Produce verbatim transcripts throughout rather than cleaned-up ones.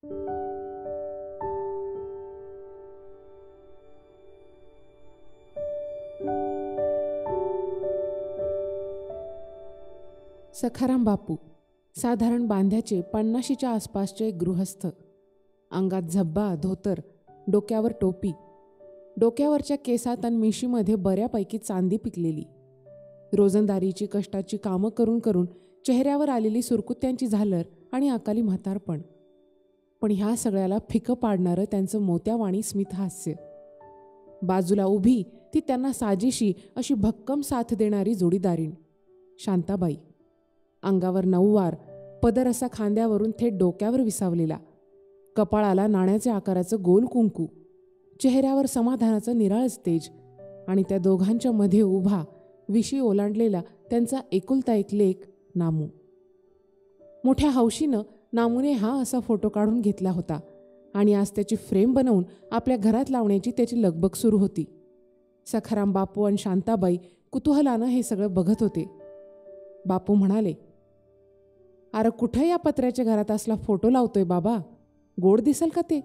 सखाराम बापू साधारण बांध्याचे पन्नाशीच्या आसपासचे एक गृहस्थ. अंगात झब्बा, धोतर, डोक्यावर टोपी, डोक्यावरच्या केसात आणि मिशीमध्ये बऱ्यापैकी चांदी पिकलेली. रोजंदारीची कष्टाची कामं करून करून चेहऱ्यावर आलेली सुरकुत्यांची झालर आणि अकाली म्हातारपण. पण ह्या सगळ्याला फिकं पाडणारं त्यांचं मोत्यावाणी स्मितहास्य. बाजूला उभी ती त्यांना साजेशी अशी भक्कम साथ देणारी जोडीदारीण शांताबाई. अंगावर नऊवार, पदर असा खांद्यावरून थेट डोक्यावर विसावलेला, कपाळाला नाण्याच्या आकाराचं गोल कुंकू, चेहऱ्यावर समाधानाचं निराळच तेज आणि त्या दोघांच्या मध्ये उभा विशी ओलांडलेला त्यांचा एकुलता एक लेक नामू. मोठ्या हौशीनं नामूने हा असा फोटो काढून घेतला होता आणि आज त्याची फ्रेम बनवून आपल्या घरात लावण्याची त्याची लगबग सुरू होती. सखाराम बापू आणि शांताबाई कुतूहलानं हे सगळं बघत होते. बापू म्हणाले, अरे कुठं या पत्र्याच्या घरात असला फोटो लावतोय बाबा, गोड दिसल का ते?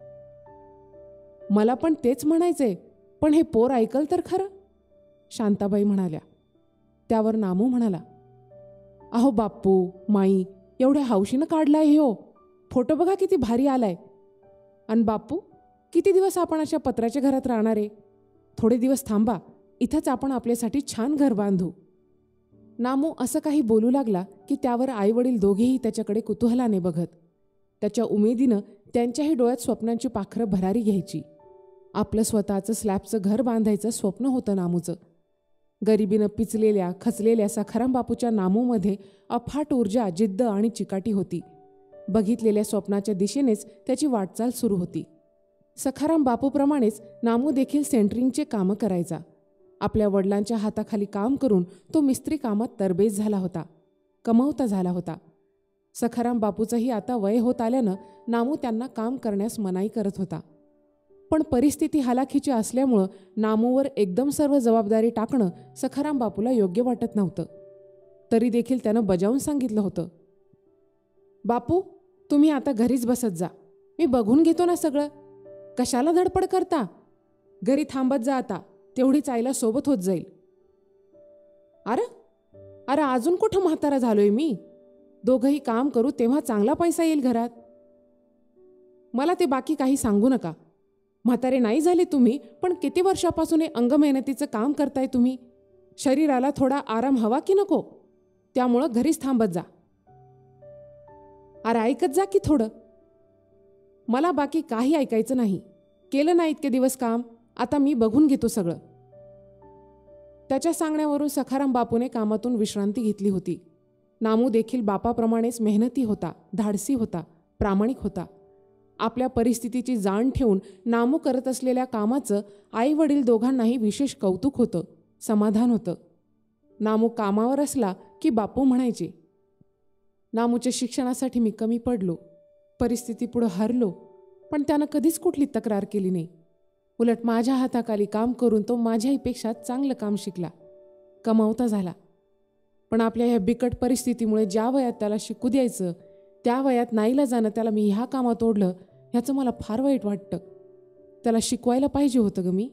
मला पण तेच म्हणायचंय, पण हे पोर ऐकल तर खरं, शांताबाई म्हणाल्या. त्यावर नामू म्हणाला, अहो बाप्पू माई, एवढ्या हौशीनं काढलाय हे हो फोटो, बघा किती भारी आलाय. आणि बाप्पू, किती दिवस आपण अशा पत्र्याच्या घरात राहणार आहे? थोडे दिवस थांबा, इथंच आपण आपल्यासाठी छान घर बांधू. नामू असं काही बोलू लागला की त्यावर आईवडील दोघेही त्याच्याकडे कुतूहलाने बघत. त्याच्या उमेदीनं त्यांच्याही डोळ्यात स्वप्नांची पाखरं भरारी घ्यायची. आपलं स्वतःचं स्लॅबचं घर बांधायचं स्वप्न होतं नामूचं. गरिबीनं पिचलेल्या खचलेल्या सखाराम बापूच्या नामूमध्ये अफाट ऊर्जा, जिद्द आणि चिकाटी होती. बघितलेल्या स्वप्नाच्या दिशेनेच त्याची वाटचाल सुरू होती. सखाराम बापूप्रमाणेच नामू देखील सेंटरिंगचे कामं करायचा. आपल्या वडिलांच्या हाताखाली काम करून तो मिस्त्री कामात तरबेज झाला होता, कमवता झाला होता. सखाराम बापूचंही आता वय होत आल्यानं नामू त्यांना काम करण्यास मनाई करत होता. पण परिस्थिती हालाखीची असल्यामुळं नामूवर एकदम सर्व जबाबदारी टाकणं सखाराम बापूला योग्य वाटत नव्हतं. तरी देखील त्यानं बजावून सांगितलं होतं, बापू तुम्ही आता घरीच बसत जा, मी बघून घेतो ना सगळं, कशाला धडपड करता? घरी थांबत जा आता, तेवढीच आईला सोबत होत जाईल. अरे अरे अजून कुठं म्हातारा झालोय मी? दोघंही काम करू तेव्हा चांगला पैसा येईल घरात. मला ते बाकी काही सांगू नका. म्हातारे नाही झाले तुम्ही, पण किती वर्षापासून हे अंग मेहनतीचं काम करताय तुम्ही. शरीराला थोडा आराम हवा की नको? त्यामुळं घरीच थांबत जा. अरे ऐकत जा की थोडं. मला बाकी काही ऐकायचं नाही. केलं नाही इतके दिवस काम, आता मी बघून घेतो सगळं. त्याच्या सांगण्यावरून सखाराम बापूने कामातून विश्रांती घेतली होती. नामू देखील बापाप्रमाणेच मेहनती होता, धाडसी होता, प्रामाणिक होता. आपल्या परिस्थितीची जाण ठेवून नामू करत असलेल्या कामाचं आई वडील दोघांनाही विशेष कौतुक होतं, समाधान होतं. नामू कामावर असला की बापू म्हणायचे, नामूच्या शिक्षणासाठी मी कमी पडलो, परिस्थिती पुढं हरलो, पण त्यानं कधीच कुठली तक्रार केली नाही. उलट माझ्या हाताखाली काम करून तो माझ्याहीपेक्षा चांगलं काम शिकला, कमावता झाला. पण आपल्या ह्या बिकट परिस्थितीमुळे ज्या वयात त्याला शिकू द्यायचं त्या वयात नाईलाजानं त्याला मी ह्या कामात ओढलं, ह्याचं मला फार वाईट वाटतं. त्याला शिकवायला पाहिजे होतं ग मी.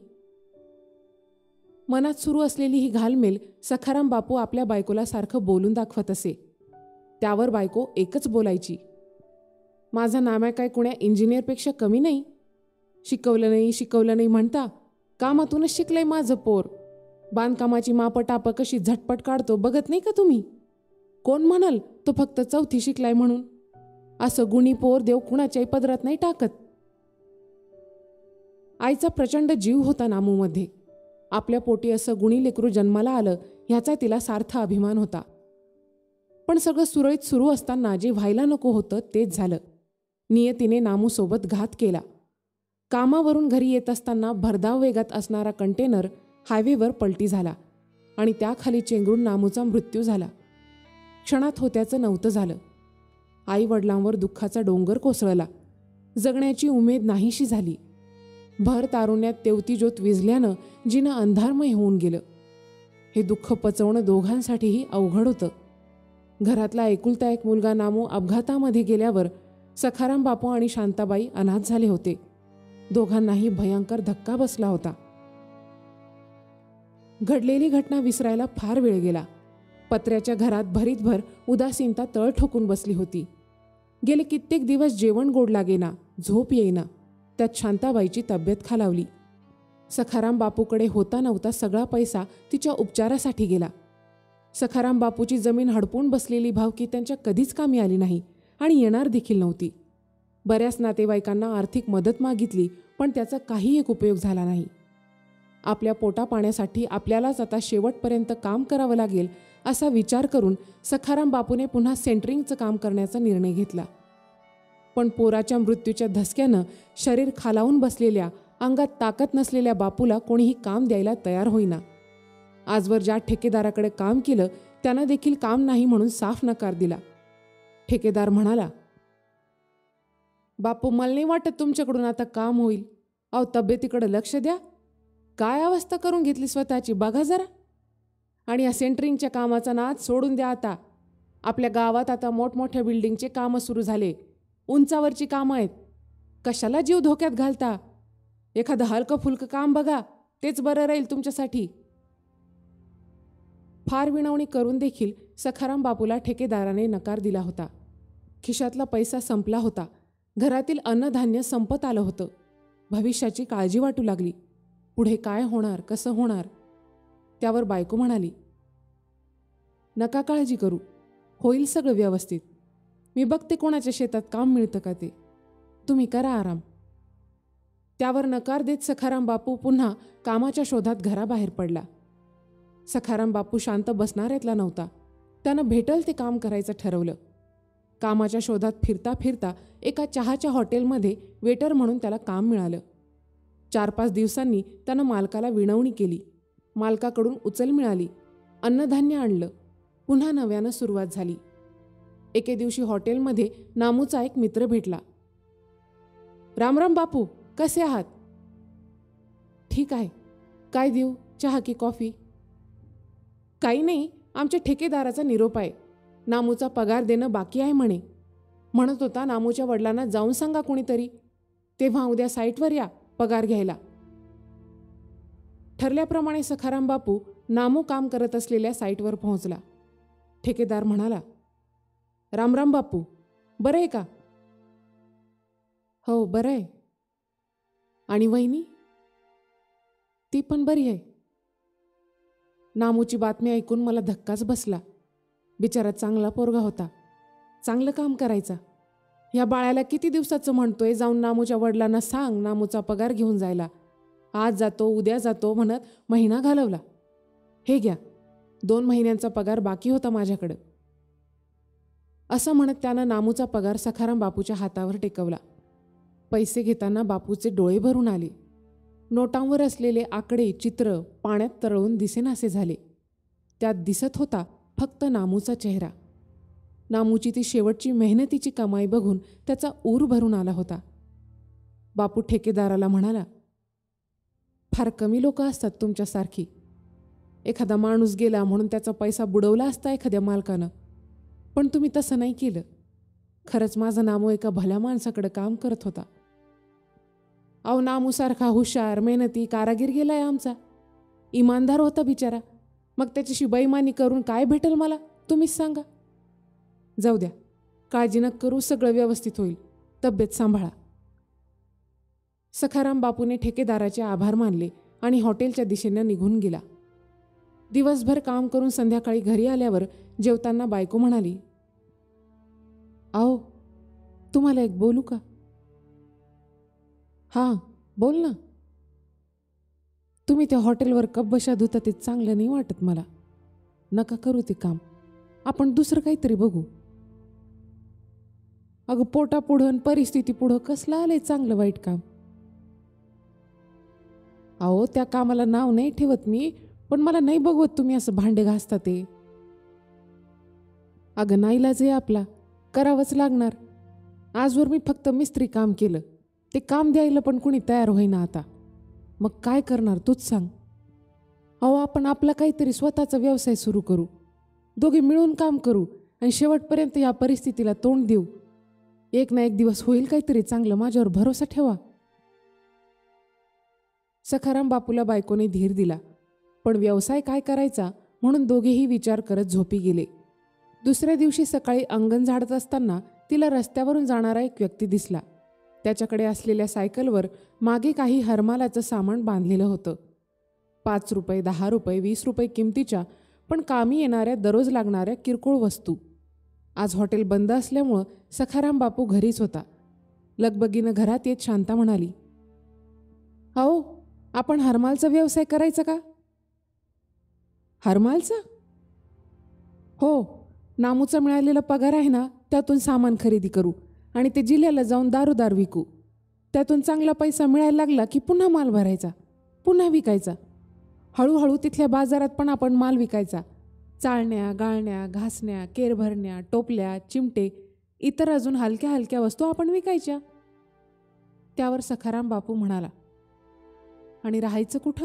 मनात सुरू असलेली ही घालमेल सखाराम बापू आपल्या बायकोला सारखं बोलून दाखवत असे. त्यावर बायको एकच बोलायची, माझा नाम्या काय कुण्या इंजिनियरपेक्षा कमी नाही. शिकवलं नाही शिकवलं नाही म्हणता कामातूनच शिकलंय माझं पोर. बांधकामाची मापं टापं कशी झटपट काढतो बघत नाही का तुम्ही? कोण म्हणाल तो फक्त चौथी शिकलाय म्हणून? असं गुणी पोर देव कुणाच्याही पदरात नाही टाकत. आईचा प्रचंड जीव होता नामूमध्ये. आपल्या पोटी असं गुणी लेकरू जन्माला आलं ह्याचा तिला सार्थ अभिमान होता. पण सगळं सुरळीत सुरू असताना जे व्हायला नको होतं तेच झालं. नियतीने नामूसोबत घात केला. कामावरून घरी येत असताना भरधाव वेगात असणारा कंटेनर हायवेवर पलटी झाला आणि त्याखाली चेंगरून नामूचा मृत्यू झाला. क्षणात होत्याचं नव्हतं झालं. आई वडिलांवर दुःखाचा डोंगर कोसळला. जगण्याची उमेद नाहीशी झाली. भर तारुण्यात तेवती ज्योत विझल्यानं जिनं अंधारमय होऊन गेलं. हे दुःख पचवणं दोघांसाठीही अवघड होतं. घरातला एकुलता एक मुलगा नामू अपघातामध्ये गेल्यावर सखाराम बापू आणि शांताबाई अनाथ झाले होते. दोघांनाही भयंकर धक्का बसला होता. घडलेली घटना विसरायला फार वेळ गेला. पत्र्याच्या घरात भरीतभर उदासीनता तळ ठोकून बसली होती. गेले कित्येक दिवस जेवण गोड लागेना, झोप येईना. त्यात शांताबाईची तब्येत खालावली. सखाराम बापूकडे होता नव्हता सगळा पैसा तिच्या उपचारासाठी गेला. सखाराम बापूची जमीन हडपून बसलेली भावकी त्यांच्या कधीच कामी आली नाही आणि येणार देखील नव्हती. बऱ्याच नातेवाईकांना आर्थिक मदत मागितली, पण त्याचा काही एक उपयोग झाला नाही. आपल्या पोटा पाण्यासाठी आपल्यालाच आता शेवटपर्यंत काम करावं लागेल असा विचार करून सखाराम बापूने पुन्हा सेंटरिंगचं काम करण्याचा निर्णय घेतला. पण पोराच्या मृत्यूच्या धसक्यानं शरीर खालावून बसलेल्या, अंगात ताकद नसलेल्या बापूला कोणीही काम द्यायला तयार होईना. आजवर ज्या ठेकेदाराकडे काम केलं त्यानं देखील काम नाही म्हणून साफ नकार दिला. ठेकेदार म्हणाला, बापू, मला नाही वाटत तुमच्याकडून आता काम होईल. अहो, तब्येतीकडे लक्ष द्या. काय अवस्था करून घेतली स्वतःची बघा जरा. आणि या सेंटरिंगच्या कामाचा नाद सोडून द्या आता. आपल्या गावात आता मोठमोठ्या बिल्डिंगचे कामं सुरू झाले. उंचावरची कामं आहेत. कशाला जीव धोक्यात घालता? एखादं हलकं फुलकं काम बघा, तेच बरं राहील तुमच्यासाठी. फार विनवणी करून देखील सखाराम बापूला ठेकेदाराने नकार दिला होता. खिशातला पैसा संपला होता. घरातील अन्नधान्य संपत आलं होतं. भविष्याची काळजी वाटू लागली. पुढे काय होणार, कसं होणार? त्यावर बायको म्हणाली, नका काळजी करू, होईल सगळं व्यवस्थित. मी बघते कोणाच्या शेतात काम मिळतं का ते. तुम्ही करा आराम. त्यावर नकार देत सखाराम बापू पुन्हा कामाच्या शोधात घराबाहेर पडला. सखाराम बापू शांत बसणाऱ्यातला नव्हता. त्यानं भेटल ते काम करायचं ठरवलं. कामाच्या शोधात फिरता फिरता एका चहाच्या हॉटेलमध्ये वेटर म्हणून त्याला काम मिळालं. चार पाच दिवसांनी त्यानं मालकाला विनवणी केली. मालकाकडून उचल मिळाली. अन्नधान्य आणलं. पुन्हा नव्यानं सुरुवात झाली. एके दिवशी हॉटेलमध्ये नामूचा एक मित्र भेटला. रामराम बापू, कसे आहात? ठीक आहे. काय देऊ, चहा की कॉफी? काही नाही, आमच्या ठेकेदाराचा निरोप आहे. नामूचा पगार देणं बाकी आहे म्हणे. म्हणत होता नामूच्या वडिलांना जाऊन सांगा कोणीतरी, तेव्हा उद्या साईटवर या पगार घ्यायला. ठरल्याप्रमाणे सखाराम बापू नामू काम करत असलेल्या साईटवर पोहोचला. ठेकेदार म्हणाला, रामराम बापू, बरं आहे का? हो, बरं आहे. आणि वहिनी? ती पण बरी आहे. नामूची बातमी ऐकून मला धक्काच बसला. बिचारा चांगला पोरगा होता, चांगलं काम करायचा. या बाळाला किती दिवसाचं म्हणतोय जाऊन नामूच्या वडिलांना सांग नामूचा पगार घेऊन जायला. आज जातो, उद्या जातो म्हणत महिना घालवला. हे घ्या, दोन महिन्यांचा पगार बाकी होता माझ्याकडं. असं म्हणत त्यानं नामूचा पगार सखाराम बापूच्या हातावर टेकवला. पैसे घेताना बापूचे डोळे भरून आले. नोटांवर असलेले आकडे, चित्र पाण्यात तरळून दिसेनासे झाले. त्यात दिसत होता फक्त नामूचा चेहरा. नामूची ती शेवटची मेहनतीची कमाई बघून त्याचा ऊर भरून आला होता. बापू ठेकेदाराला म्हणाला, फार कमी लोक असतात तुमच्यासारखी. एखादा माणूस गेला म्हणून त्याचा पैसा बुडवला असता एखाद्या मालकानं, पण तुम्ही तसं नाही केलं. खरंच माझा नामू एका भल्या माणसाकडे काम करत होता. अहो, नामूसारखा हुशार, मेहनती कारागीर गेलाय आमचा. इमानदार होता बिचारा. मग त्याच्याशी बेईमानी करून काय भेटेल मला, तुम्हीच सांगा. जाऊ द्या, काळजी नका करू, सगळं व्यवस्थित होईल. तब्येत सांभाळा. सखाराम बापूने ठेकेदाराचे आभार मानले आणि हॉटेलच्या दिशेनं निघून गेला. दिवसभर काम करून संध्याकाळी घरी आल्यावर जेवताना बायको म्हणाली, अहो, तुम्हाला एक बोलू का? हां, बोल ना. तुम्ही त्या हॉटेलवर कप बशा धुता ते चांगलं नाही वाटत मला. नका करू ते काम, आपण दुसरं काहीतरी बघू. अगं, पोटापुढं परिस्थिती पुढं कसलं आलंय चांगलं वाईट काम. अहो, त्या कामाला नाव नाही ठेवत मी, पण मला नाही बघवत तुम्ही असं भांडे घासता ते. अगं, नाईलाज आहे आपला, करावंच लागणार. आजवर मी फक्त मिस्त्री काम केलं, ते काम द्यायला पण कुणी तयार होईना आता. मग काय करणार तूच सांग. अहो, आपण आपला काहीतरी स्वतःचा व्यवसाय सुरू करू, दोघे मिळून काम करू आणि शेवटपर्यंत या परिस्थितीला तोंड देऊ. एक ना एक दिवस होईल काहीतरी चांगलं, माझ्यावर भरोसा ठेवा. सखाराम बापूला बायकोने धीर दिला, पण व्यवसाय काय करायचा म्हणून दोघेही विचार करत झोपी गेले. दुसऱ्या दिवशी सकाळी अंगण झाडत असताना तिला रस्त्यावरून जाणारा एक व्यक्ती दिसला. त्याच्याकडे असलेल्या सायकलवर मागे काही हरमालाचं सामान बांधलेलं होतं. पाच रुपये, दहा रुपये, वीस रुपये किमतीच्या, पण कामी येणाऱ्या, दररोज लागणाऱ्या किरकोळ वस्तू. आज हॉटेल बंद असल्यामुळं सखाराम बापू घरीच होता. लगबगीनं घरात येत शांता म्हणाली, अहो, आपण हरमालचा व्यवसाय करायचा का? हरमालचा? हो, नामूचा मिळालेला पगार आहे ना, त्यातून सामान खरेदी करू आणि ते जिल्ह्याला जाऊन दारोदार विकू. त्यातून चांगला पैसा मिळायला लागला की पुन्हा माल भरायचा, पुन्हा विकायचा. हळूहळू तिथल्या बाजारात पण आपण माल विकायचा. चाळण्या, गाळण्या, घासण्या, केर भरण्या, टोपल्या, चिमटे, इतर अजून हलक्या हलक्या वस्तू आपण विकायच्या. त्यावर सखाराम बापू म्हणाला, आणि राहायचं कुठं?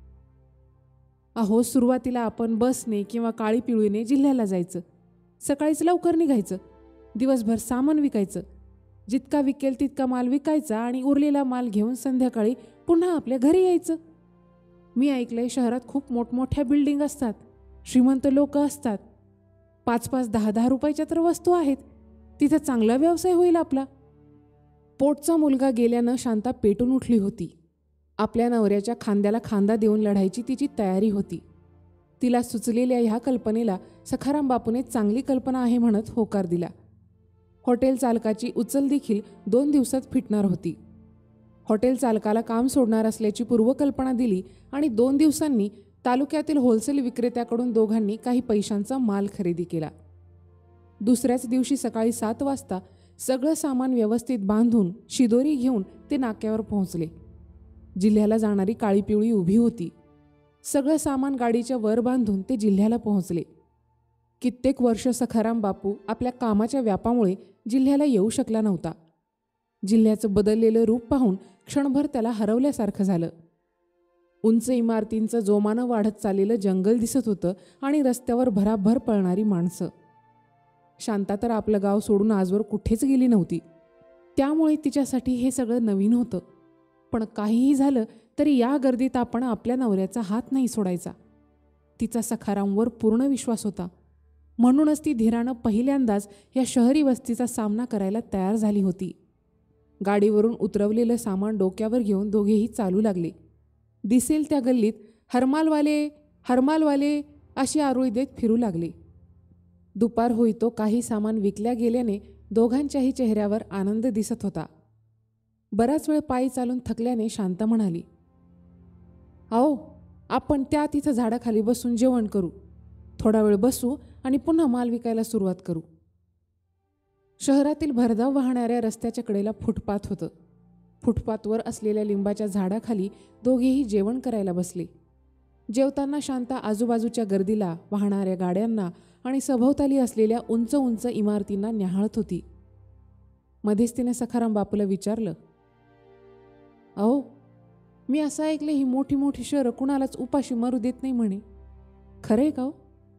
अहो, सुरुवातीला आपण बसने किंवा काळी पिवळीने जिल्ह्याला जायचं. सकाळीच लवकर निघायचं, दिवसभर सामान विकायचं. जितका विकेल तितका माल विकायचा आणि उरलेला माल घेऊन संध्याकाळी पुन्हा आपल्या घरी यायचं. मी ऐकलंय शहरात खूप मोठमोठ्या बिल्डिंग असतात, श्रीमंत लोक असतात. पाच पाच दहा दहा रुपयाच्या तर वस्तू आहेत. तिथं चांगला व्यवसाय होईल आपला. पोटचा मुलगा गेल्यानं शांता पेटून उठली होती. आपल्या नवऱ्याच्या खांद्याला खांदा देऊन लढायची तिची तयारी होती. तिला सुचलेल्या ह्या कल्पनेला सखाराम बापूने चांगली कल्पना आहे म्हणत होकार दिला. हॉटेल चालकाची उचल देखील दोन दिवसात फिटणार होती. हॉटेल चालकाला काम सोडणार असल्याची पूर्वकल्पना दिली आणि दोन दिवसांनी तालुक्यातील होलसेल विक्रेत्याकडून दोघांनी काही पैशांचा माल खरेदी केला. दुसऱ्याच दिवशी सकाळी सात वाजता सगळं सामान व्यवस्थित बांधून शिदोरी घेऊन ते नाक्यावर पोहोचले. जिल्ह्याला जाणारी काळी पिवळी उभी होती. सगळं सामान गाडीच्या वर बांधून ते जिल्ह्याला पोहोचले. कित्येक वर्ष सखाराम बापू आपल्या कामाच्या व्यापामुळे जिल्ह्याला येऊ शकला नव्हता. जिल्ह्याचं बदललेलं रूप पाहून क्षणभर त्याला हरवल्यासारखं झालं. उंच इमारतींचं जोमानं वाढत चाललेलं जंगल दिसत होतं आणि रस्त्यावर भराभर पळणारी माणसं. शांता तर आपलं गाव सोडून आजवर कुठेच गेली नव्हती, त्यामुळे तिच्यासाठी हे सगळं नवीन होतं. पण काहीही झालं तरी या गर्दीत आपण आपल्या नवऱ्याचा हात नाही सोडायचा. तिचा सखारामवर पूर्ण विश्वास होता. म्हणूनच ती धीरानं पहिल्यांदाच या शहरी वस्तीचा सामना करायला तयार झाली होती. गाडीवरून उतरवलेलं सामान डोक्यावर घेऊन दोघेही चालू लागले. दिसेल त्या गल्लीत हरमालवाले, हरमालवाले अशी आरोळी देत फिरू लागले. दुपार होईतो काही सामान विकल्या गेल्याने दोघांच्याही चेहऱ्यावर आनंद दिसत होता. बराच वेळ पायी चालून थकल्याने शांता म्हणाली, अहो, आपण त्या तिथं झाडाखाली बसून जेवण करू. थोडा वेळ बसू आणि पुन्हा माल विकायला सुरुवात करू. शहरातील भरधाव वाहणाऱ्या रस्त्याच्या कडेला फुटपाथ होतं. फुटपाथवर असलेल्या लिंबाच्या झाडाखाली दोघेही जेवण करायला बसले. जेवताना शांता आजूबाजूच्या गर्दीला, वाहणाऱ्या गाड्यांना आणि सभोवताली असलेल्या उंच उंच इमारतींना न्याहाळत होती. मध्येच तिने सखाराम बापूला विचारलं, अहो, मी असं ऐकलं ही मोठी मोठी शहरं कुणालाच उपाशी मरू देत नाही म्हणे, खरंय का?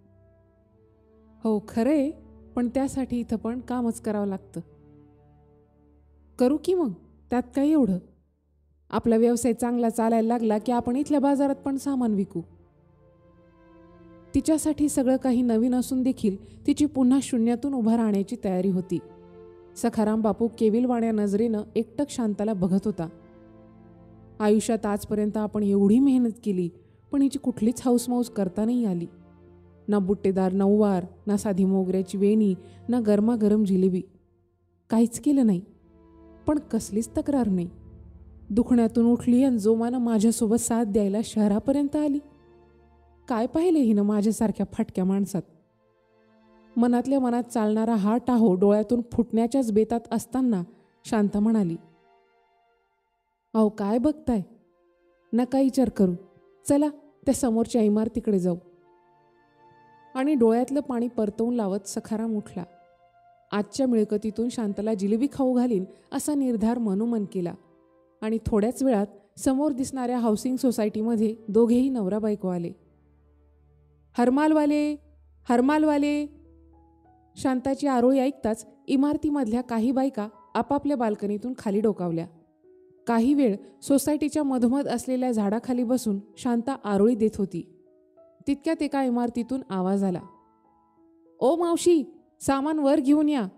हो, खरंय, पण त्यासाठी इथं पण कामच करावं लागतं. करू की मग, त्यात काय एवढं? आपला व्यवसाय चांगला चालायला लागला की आपण इथल्या बाजारात पण सामान विकू. तिच्यासाठी सगळं काही नवीन असून देखील तिची पुन्हा शून्यातून उभा राहण्याची तयारी होती. सखाराम बापू केविलवाण्या नजरेनं एकटक शांताला बघत होता. आयुष्यात आजपर्यंत आपण एवढी मेहनत केली, पण हिची कुठलीच हौसमौस करता नाही आली. ना बुट्टेदार नऊवार, ना साधी मोगऱ्याची वेणी, ना गरमागरम जिलेबी. काहीच केलं नाही, पण कसलीच तक्रार नाही. दुखण्यातून उठली आणि जोमानं माझ्यासोबत साथ द्यायला शहरापर्यंत आली. काय पाहिले हिनं माझ्यासारख्या फाटक्या माणसात? मनातल्या मनात चालणारा हा टाहो डोळ्यातून फुटण्याच्याच बेतात असताना शांता म्हणाली, अहो, काय बघताय? नका विचार करू, चला त्या समोरच्या इमारतीकडे जाऊ. आणि डोळ्यातलं पाणी परतवून लावत सखाराम उठला. आजच्या मिळकतीतून शांताला जिलेबी खाऊ घालीन असा निर्धार मनोमन केला आणि थोड्याच वेळात समोर दिसणाऱ्या हाऊसिंग सोसायटीमध्ये दोघेही नवरा बायको आले. हरमालवाले, हरमालवाले. शांताची आरोळी ऐकताच इमारतीमधल्या काही बायका आपापल्या बाल्कनीतून खाली डोकावल्या. काही वेळ सोसायटीच्या मधोमध असलेल्या झाडाखाली बसून शांता आरोळी देत होती. तितक्यात एका इमारतीतून आवाज आला, "ओ मावशी, सामान वर घेऊन या."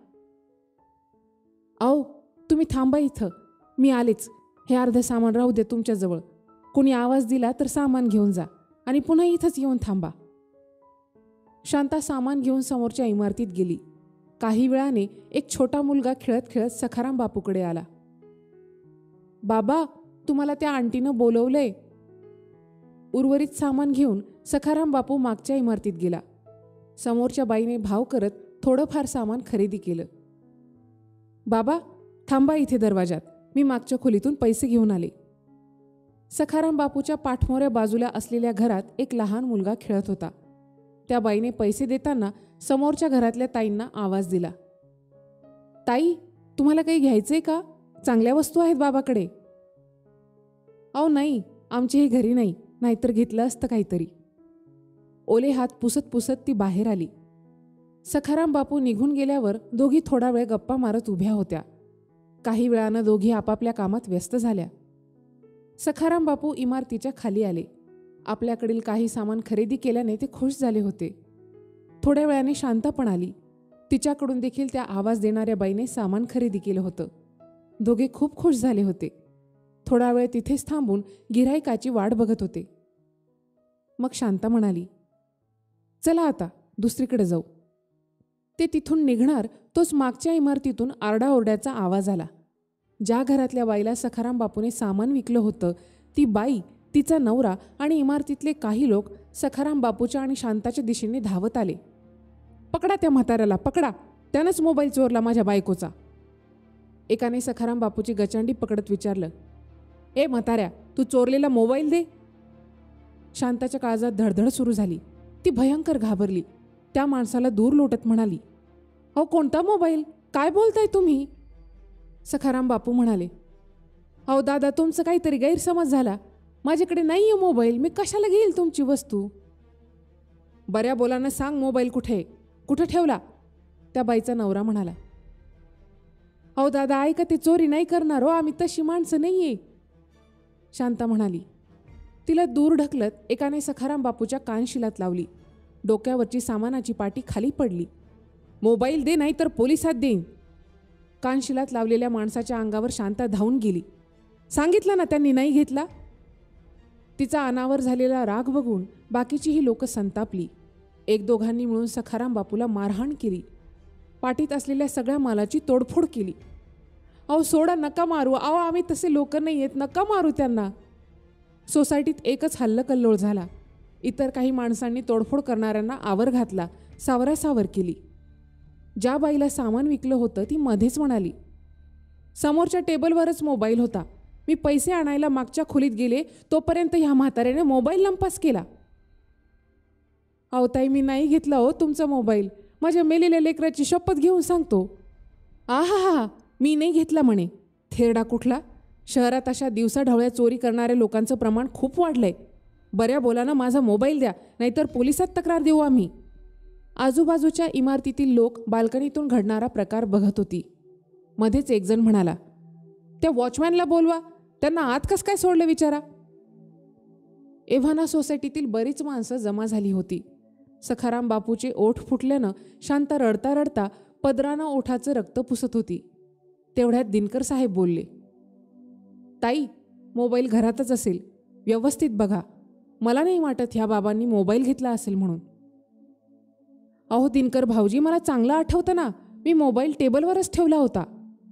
"आओ, तुम्ही थांबा इथं, मी आलेच. हे अर्धं सामान राहू दे तुमच्याजवळ. कुणी आवाज दिला तर सामान घेऊन जा आणि पुन्हा इथंच येऊन थांबा." शांता सामान घेऊन समोरच्या इमारतीत गेली. काही वेळाने एक छोटा मुलगा खेळत खेळत सखाराम बापूकडे आला. "बाबा, तुम्हाला त्या आंटीनं बोलवलंय." उर्वरित सामान घेऊन सखाराम बापू मागच्या इमारतीत गेला. समोरच्या बाईने भाव करत थोडंफार सामान खरेदी केलं. "बाबा, थांबा इथे दरवाजात, मी मागच्या खोलीतून पैसे घेऊन आले." सखाराम बापूच्या पाठमोऱ्या बाजूला असलेल्या घरात एक लहान मुलगा खेळत होता. त्या बाईने पैसे देताना समोरच्या घरातल्या ताईंना आवाज दिला, "ताई, तुम्हाला काही घ्यायचंय का? चांगल्या वस्तू आहेत बाबाकडे." "अहो नाही, आमची ही घरी नाही, नाहीतर घेतलं असतं काहीतरी." ओले हात पुसत पुसत ती बाहेर आली. सखाराम बापू निघून गेल्यावर दोघी थोडा वेळ गप्पा मारत उभ्या होत्या. काही वेळानं दोघी आपापल्या कामात व्यस्त झाल्या. सखाराम बापू इमारतीच्या खाली आले. आपल्याकडील काही सामान खरेदी केल्याने ते खुश झाले होते. थोड्या वेळाने शांता पण आली. तिच्याकडून देखील त्या आवाज देणाऱ्या बाईने सामान खरेदी केलं होतं. दोघे खूप खुश झाले होते. थोडा वेळ तिथेच थांबून गिऱ्हाईकाची वाट बघत होते. मग शांता म्हणाली, "चला आता दुसरीकडे जाऊ." ते तिथून निघणार तोच मागच्या इमारतीतून आरडाओरड्याचा आवाज आला. ज्या घरातल्या बाईला सखाराम बापूने सामान विकलं होतं ती बाई, तिचा नवरा आणि इमारतीतले काही लोक सखाराम बापूच्या आणि शांताच्या दिशेने धावत आले. "पकडा त्या म्हाताऱ्याला, पकडा, त्यानंच मोबाईल चोरला माझ्या बायकोचा." एकाने सखाराम बापूची गचांडी पकडत विचारलं, "ए म्हाताऱ्या, तू चोरलेला मोबाईल दे." शांताच्या काळजात धडधड सुरू झाली. ती भयंकर घाबरली. त्या माणसाला दूर लोटत म्हणाली, "अहो, कोणता मोबाईल? काय बोलताय तुम्ही?" सखाराम बापू म्हणाले, "अहो दादा, तुमचं काहीतरी गैरसमज झाला. माझ्याकडे नाही आहे मोबाईल, मी कशाला घेईल तुमची वस्तू?" "बऱ्या बोलानं सांग, मोबाईल कुठे कुठं ठेवला?" त्या बाईचा नवरा म्हणाला. "अहो दादा, ऐका, ते चोरी नाही करणार हो, आम्ही तशी माणसं नाही आहे." शांता म्हणाली. तिला दूर ढकलत एकाने सखाराम बापूच्या कानशिलात लावली. डोक्यावरची सामानाची पाटी खाली पडली. "मोबाईल दे, नाही तर पोलिसात देईन." कानशिलात लावलेल्या माणसाच्या अंगावर शांता धावून गेली. "सांगितलं ना त्यांनी नाही घेतला." तिचा अनावर झालेला राग बघून बाकीचीही लोक संतापली. एक दोघांनी मिळून सखाराम बापूला मारहाण केली. पाटीत असलेल्या सगळ्या मालाची तोडफोड केली. "अहो सोडा, नका मारू. अहो, आम्ही तसे लोक नाही आहेत, नका मारू त्यांना." सोसायटीत एकच हल्लकल्लोळ झाला. इतर काही माणसांनी तोडफोड करणाऱ्यांना आवर घातला, सावरासावर केली. ज्या बाईला सामान विकलं होतं ती मध्येच म्हणाली, "समोरच्या टेबलवरच मोबाईल होता. मी पैसे आणायला मागच्या खोलीत गेले, तोपर्यंत ह्या म्हाताऱ्याने मोबाईल लंपास केला." "अहो ताई, मी नाही घेतला हो तुमचा मोबाईल. माझ्या मेलेल्या लेकराची शपथ घेऊन सांगतो." "आहा हा, मी नाही घेतला म्हणे. थेरडा कुठला. शहरात अशा दिवसाढवळ्या चोरी करणाऱ्या लोकांचं प्रमाण खूप वाढलंय. बऱ्या बोलानं माझा मोबाईल द्या, नाहीतर पोलिसात तक्रार देऊ आम्ही." आजूबाजूच्या इमारतीतील लोक बाल्कनीतून घडणारा प्रकार बघत होती. मध्येच एकजण म्हणाला, "त्या वॉचमॅनला बोलवा, त्यांना आत कसं काय सोडलं विचारा." एव्हाना सोसायटीतील बरीच माणसं जमा झाली होती. सखाराम बापूचे ओठ फुटल्यानं शांता रडता रडता पदरानं ओठाचं रक्त पुसत होती. तेवढ्यात दिनकर साहेब बोलले, "ताई, मोबाईल घरातच असेल, व्यवस्थित बघा. मला नाही वाटत ह्या बाबांनी मोबाईल घेतला असेल म्हणून." "अहो दिनकर भाऊजी, मला चांगलं आठवतं ना, मी मोबाईल टेबलवरच ठेवला होता."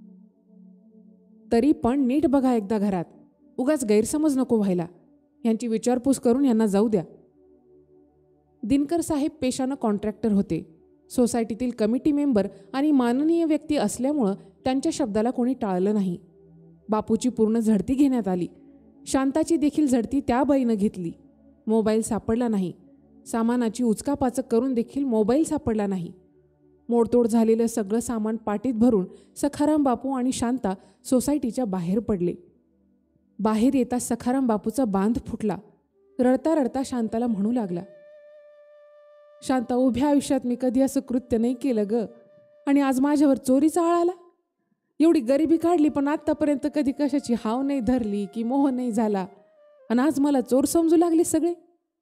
"तरी पण नीट बघा एकदा घरात, उगाच गैरसमज नको व्हायला. यांची विचारपूस करून यांना जाऊ द्या." दिनकर साहेब पेशानं कॉन्ट्रॅक्टर होते. सोसायटीतील कमिटी मेंबर आणि माननीय व्यक्ती असल्यामुळं त्यांच्या शब्दाला कोणी टाळलं नाही. बापूची पूर्ण झडती घेण्यात आली. शांताची देखील झडती त्या बाईनं घेतली. मोबाईल सापडला नाही. सामानाची उचकापाचक करून देखील मोबाईल सापडला नाही. मोडतोड झालेलं सगळं सामान पाटीत भरून सखाराम बापू आणि शांता सोसायटीच्या बाहेर पडले. बाहेर येता सखाराम बापूचा बांध फुटला. रडता रडता शांताला म्हणू लागला, शांता, उभ्या आयुष्यात मी कधी असं कृत्य नाही केलं ग, आणि आज माझ्यावर चोरीचा आळ आला. एवढी गरिबी काढली पण आत्तापर्यंत कधी कशाची हाव नाही धरली की मोह नाही झाला, आणि आज मला चोर समजू लागले सगळे.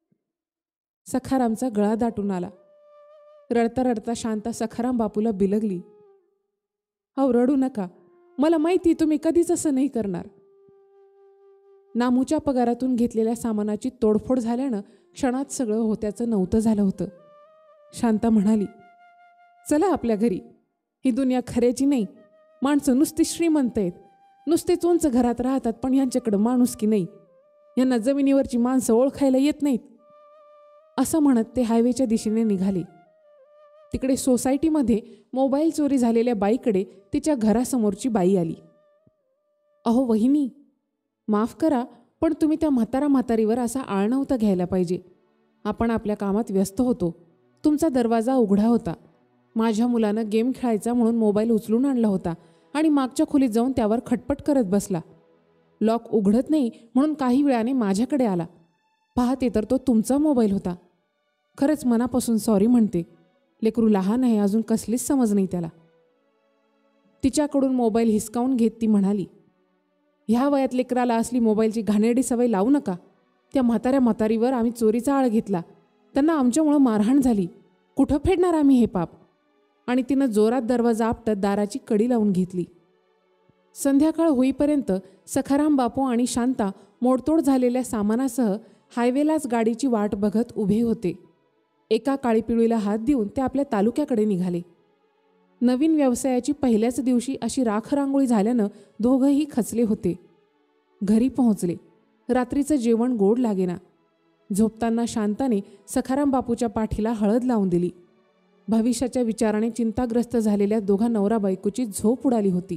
सखारामचा गळा दाटून आला. रडता रडता शांता सखाराम बापूला बिलगली, अहो रडू नका, मला माहिती तुम्ही कधीच असं नाही करणार. नामूच्या पगारातून घेतलेल्या सामानाची तोडफोड झाल्यानं क्षणात सगळं होत्याचं नव्हतं झालं होतं. शांता म्हणाली, चला आपल्या घरी. ही दुनिया खऱ्याची नाही. माणसं नुसती श्रीमंत आहेत, नुसतेच उंच घरात राहतात, पण यांच्याकडं माणुसकी नाही. यांना जमिनीवरची माणसं ओळखायला येत नाहीत. असं म्हणत ते हायवेच्या दिशेने निघाले. तिकडे सोसायटीमध्ये मोबाईल चोरी झालेल्या बाईकडे तिच्या घरासमोरची बाई आली. अहो वहिनी, माफ करा, पण तुम्ही त्या म्हातारा म्हातारीवर असा आळ नव्हता घ्यायला पाहिजे. आपण आपल्या कामात व्यस्त होतो. तुमचा दरवाजा उघडा होता. माझ्या मुलानं गेम खेळायचा म्हणून मोबाईल उचलून आणला होता आणि मागच्या खोलीत जाऊन त्यावर खटपट करत बसला. लॉक उघडत नाही म्हणून काही वेळाने माझ्याकडे आला. पाहते तर तो तुमचा मोबाईल होता. खरंच मनापासून सॉरी म्हणते. लेकरू लहान आहे, अजून कसलीच समज नाही त्याला. तिच्याकडून मोबाईल हिसकावून घेत ती म्हणाली, ह्या वयात लेकराला असली मोबाईलची घाणेरडी सवय लावू नका. त्या म्हाताऱ्या म्हातारीवर आम्ही चोरीचा आळ घेतला. त्यांना आमच्यामुळं मारहाण झाली. कुठं फेडणार आम्ही हे पाप? आणि तिनं जोरात दरवाजा आपटत दाराची कडी लावून घेतली. संध्याकाळ होईपर्यंत सखाराम बापू आणि शांता मोडतोड झालेल्या सामानासह हायवेलाच गाडीची वाट बघत उभे होते. एका काळीपिळीला हात देऊन ते आपल्या तालुक्याकडे निघाले. नवीन व्यवसायाची पहिल्याच दिवशी अशी राख रांगोळी झाल्यानं दोघंही खचले होते. घरी पोहोचले. रात्रीचं जेवण गोड लागेना. झोपताना शांताने सखाराम बापूच्या पाठीला हळद लावून दिली. भविष्याच्या विचाराने चिंताग्रस्त झालेल्या दोघा नवरा बायकोची झोप उडाली होती.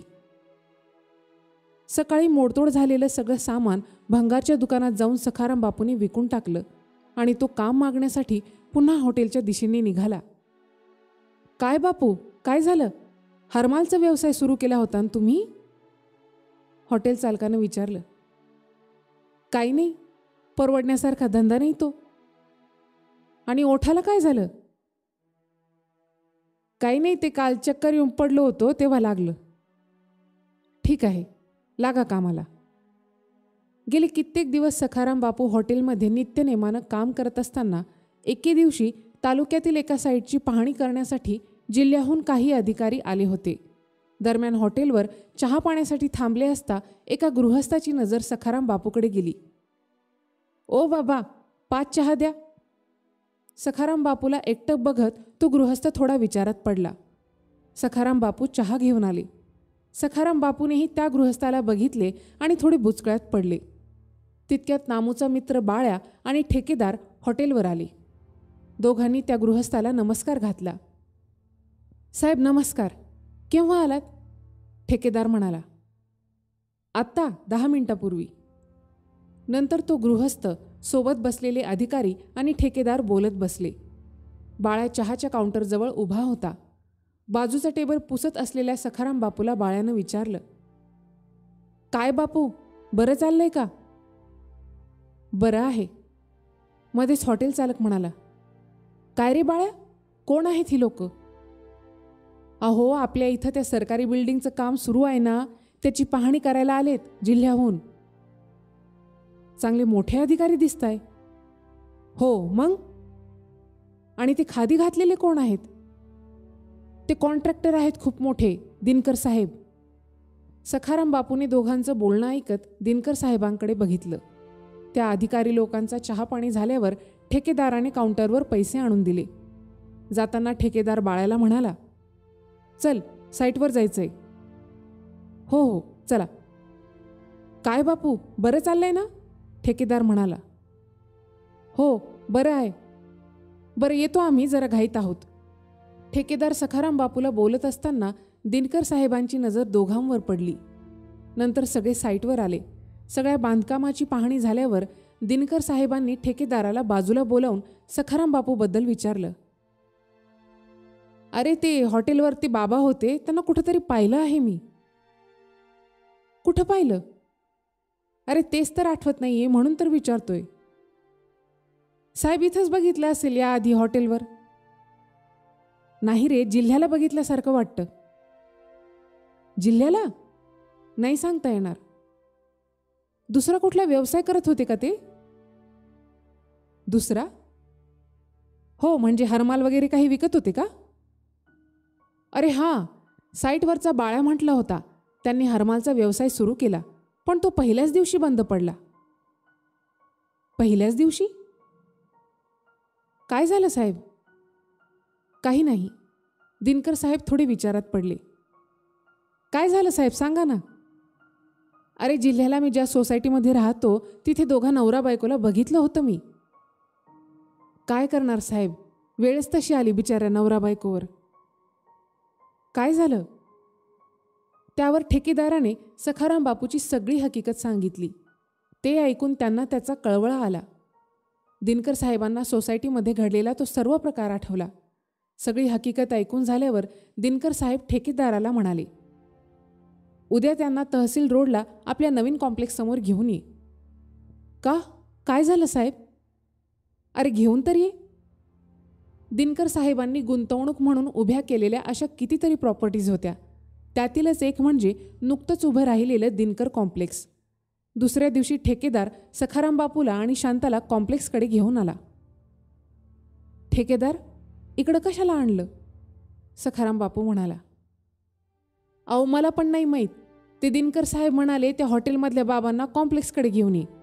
सकाळी मोडतोड झालेलं सगळं सामान भंगारच्या दुकानात जाऊन सखाराम बापूने विकून टाकलं आणि तो काम मागण्यासाठी पुन्हा हॉटेलच्या दिशेने निघाला. काय बापू, काय झालं? हरमालचा व्यवसाय सुरू केला होता ना तुम्ही? हॉटेल चालकानं विचारलं. काही नाही, परवडण्यासारखा धंदा नाही तो. आणि ओठाला काय झालं? काही नाही, ते काल चक्कर येऊन पडलो होतो तेव्हा लागलं. ठीक आहे, लागा कामाला. गेले कित्येक दिवस सखाराम बापू हॉटेलमध्ये नित्यनेमानं काम करत असताना एके दिवशी तालुक्यातील एका साईटची पाहणी करण्यासाठी जिल्ह्याहून काही अधिकारी आले होते. दरम्यान हॉटेलवर चहा पाण्यासाठी थांबले असता एका गृहस्थाची नजर सखाराम बापूकडे गेली. ओ बाबा, पाच चहा द्या. सखाराम बापूला एकटक बघत तो गृहस्थ थोडा विचारात पडला. सखाराम बापू चहा घेऊन आले. सखाराम बापूनेही त्या गृहस्थाला बघितले आणि थोडे बुचकळ्यात पडले. तितक्यात नामूचा मित्र बाळ्या आणि ठेकेदार हॉटेलवर आले. दोघांनी त्या गृहस्थाला नमस्कार घातला. साहेब नमस्कार, केव्हा आलात? ठेकेदार म्हणाला. आत्ता दहा मिनिटापूर्वी. नंतर तो गृहस्थ, सोबत बसलेले अधिकारी आणि ठेकेदार बोलत बसले. बाळ्या चहाच्या काउंटरजवळ उभा होता. बाजूचा टेबल पुसत असलेल्या सखाराम बापूला बाळ्यानं विचारलं, काय बापू, बरं चाललंय का? बरं आहे. मध्येच हॉटेल चालक म्हणाला, काय रे बाळ्या, कोण आहेत ही लोक? अहो, आपल्या इथं त्या सरकारी बिल्डिंगचं काम सुरू आहे ना, त्याची पाहणी करायला आलेत जिल्ह्याहून. चांगले मोठे अधिकारी दिसताय. हो मग? आणि ते खादी घातलेले कोण आहेत? ते कॉन्ट्रॅक्टर आहेत खूप मोठे, दिनकर साहेब. सखाराम बापूने दोघांचं बोलणं ऐकत दिनकर साहेबांकडे बघितलं. त्या अधिकारी लोकांचा चहा पाणी झाल्यावर ठेकेदाराने काउंटरवर पैसे आणून दिले. जाताना ठेकेदार बाळ्याला म्हणाला, चल साईटवर जायचंय. हो हो चला. काय बापू, बरं चाललंय ना? ठेकेदार म्हणाला. हो बरं आहे. बरं येतो आम्ही, जरा घाईत आहोत. ठेकेदार सखाराम बापूला बोलत असताना दिनकर साहेबांची नजर दोघांवर पडली. नंतर सगळे साईटवर आले. सगळ्या बांधकामाची पाहणी झाल्यावर दिनकर साहेबांनी ठेकेदाराला बाजूला बोलावून सखाराम बापूबद्दल विचारलं. अरे, ते हॉटेलवरती बाबा होते, त्यांना कुठंतरी पाहिलं आहे मी. कुठं पाहिलं? अरे तेच तर आठवत नाहीये, म्हणून तर विचारतोय. साहेब इथंच बघितलं असेल या आधी हॉटेलवर. नाही रे, जिल्ह्याला बघितल्यासारखं वाटतं. जिल्ह्याला? नाही सांगता येणार. दुसरा कुठला व्यवसाय करत होते का ते? दुसरा? हो, म्हणजे हरमाल वगैरे काही विकत होते का? अरे हां, साईटवरचा बाळ्या म्हटला होता त्यांनी हरमालचा व्यवसाय सुरू केला, पण तो पहिल्याच दिवशी बंद पडला. पहिल्याच दिवशी? काय झालं साहेब? काही नाही. दिनकर साहेब थोडे विचारात पडले. काय झालं साहेब, सांगा ना. अरे, जिल्ह्याला मी ज्या सोसायटीमध्ये राहतो तिथे दोघा नवरा बायकोला बघितलं होतं मी. काय करणार साहेब, वेळच तशी आली बिचाऱ्या नवरा बायकोवर. काय झालं? त्यावर ठेकेदाराने सखाराम बापूची सगळी हकीकत सांगितली. ते ऐकून त्यांना त्याचा कळवळा आला. दिनकर साहेबांना सोसायटीमध्ये घडलेला तो सर्व प्रकार आठवला. सगळी हकीकत ऐकून झाल्यावर दिनकर साहेब ठेकेदाराला म्हणाले, उद्या त्यांना तहसील रोडला आपल्या नवीन कॉम्प्लेक्स समोर घेऊन ये. का? काय झालं साहेब? अरे घेऊन तर ये. दिनकर साहेबांनी गुंतवणूक म्हणून उभ्या केलेल्या अशा कितीतरी प्रॉपर्टीज होत्या. त्यातीलच एक म्हणजे नुकतंच उभं राहिलेलं दिनकर कॉम्प्लेक्स. दुसऱ्या दिवशी ठेकेदार सखाराम बापूला आणि शांताला कॉम्प्लेक्सकडे घेऊन आला. ठेकेदार, इकडं कशाला आणलं? सखाराम बापू म्हणाला. अहो, मला पण नाही माहीत. ते दिनकर साहेब म्हणाले त्या हॉटेलमधल्या बाबांना कॉम्प्लेक्सकडे घेऊन ये.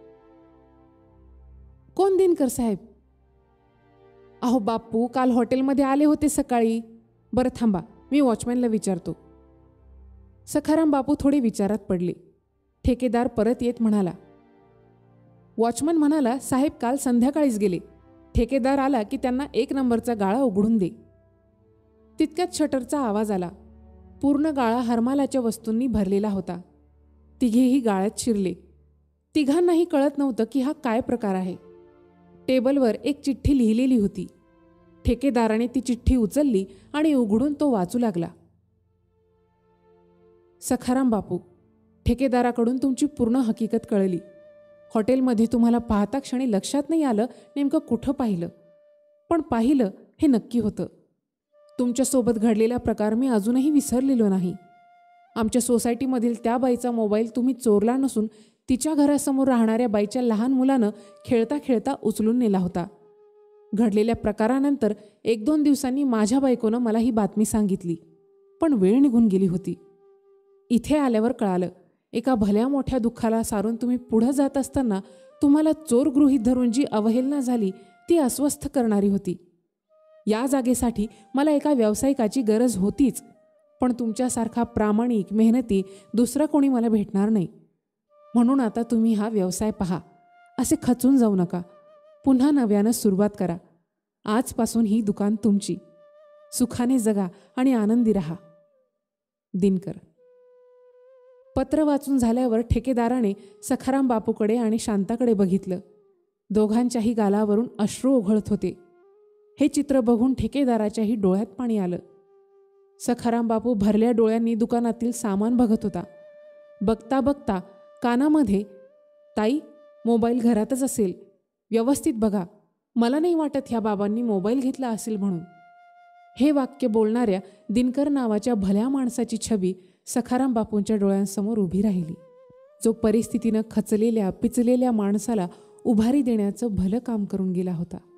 कोण दिनकर साहेब? अहो बापू, काल हॉटेलमध्ये आले होते सकाळी. बरं थांबा, मी वॉचमॅनला विचारतो. सखाराम बापू थोडे विचारात पडले. ठेकेदार परत येत म्हणाला. वॉचमन म्हणाला, साहेब काल संध्याकाळीच गेले. ठेकेदार आला की त्यांना एक नंबरचा गाळा उघडून दे. तितक्यात शटरचा आवाज आला. पूर्ण गाळा हरमालाच्या वस्तूंनी भरलेला होता. तिघेही गाळ्यात शिरले. तिघांनाही कळत नव्हतं की हा काय प्रकार आहे. टेबलवर एक चिठ्ठी लिहिलेली होती. ठेकेदाराने ती चिठ्ठी उचलली आणि उघडून तो वाचू लागला. सखाराम बापू, ठेकेदाराकडून तुमची पूर्ण हकीकत कळली. हॉटेलमध्ये तुम्हाला पाहता क्षणी लक्षात नाही आलं नेमकं कुठं पाहिलं, पण पाहिलं हे नक्की होतं. तुमच्यासोबत घडलेला प्रकार मी अजूनही विसरलेलो नाही. आमच्या सोसायटीमधील त्या बाईचा मोबाईल तुम्ही चोरला नसून तिच्या घरासमोर राहणाऱ्या बाईच्या लहान मुलानं खेळता खेळता उचलून नेला होता. घडलेल्या प्रकारानंतर एक दोन दिवसांनी माझ्या बायकोनं मला ही बातमी सांगितली, पण वेळ निघून गेली होती. इथे आल्यावर कळालं, एका भल्या मोठ्या दुःखाला सारून तुम्ही पुढं जात असताना तुम्हाला चोर गृहीत धरून जी अवहेलना झाली ती अस्वस्थ करणारी होती. या जागेसाठी मला एका व्यावसायिकाची गरज होतीच, पण तुमच्यासारखा प्रामाणिक मेहनती दुसरा कोणी मला भेटणार नाही. म्हणून आता तुम्ही हा व्यवसाय पहा. असे खचून जाऊ नका. पुन्हा नव्यानं सुरुवात करा. आजपासून ही दुकान तुमची. सुखाने जगा आणि आनंदी रहा. दिनकर. पत्र वाचून झाल्यावर ठेकेदाराने सखाराम बापूकडे आणि शांताकडे बघितलं. दोघांच्याही गालावरून अश्रू ओघळत होते. हे चित्र बघून ठेकेदाराच्याही डोळ्यात पाणी आलं. सखाराम बापू भरल्या डोळ्यांनी दुकानातील सामान बघत होता. बघता बघता कानामध्ये, ताई, मोबाईल घरातच असेल, व्यवस्थित बघा. मला नाही वाटत ह्या बाबांनी मोबाईल घेतला असेल म्हणून. हे वाक्य बोलणाऱ्या दिनकर नावाच्या भल्या माणसाची छबी सखाराम बापूंच्या डोळ्यांसमोर उभी राहिली, जो परिस्थितीनं खचलेल्या पिचलेल्या माणसाला उभारी देण्याचं भलं काम करून गेला होता.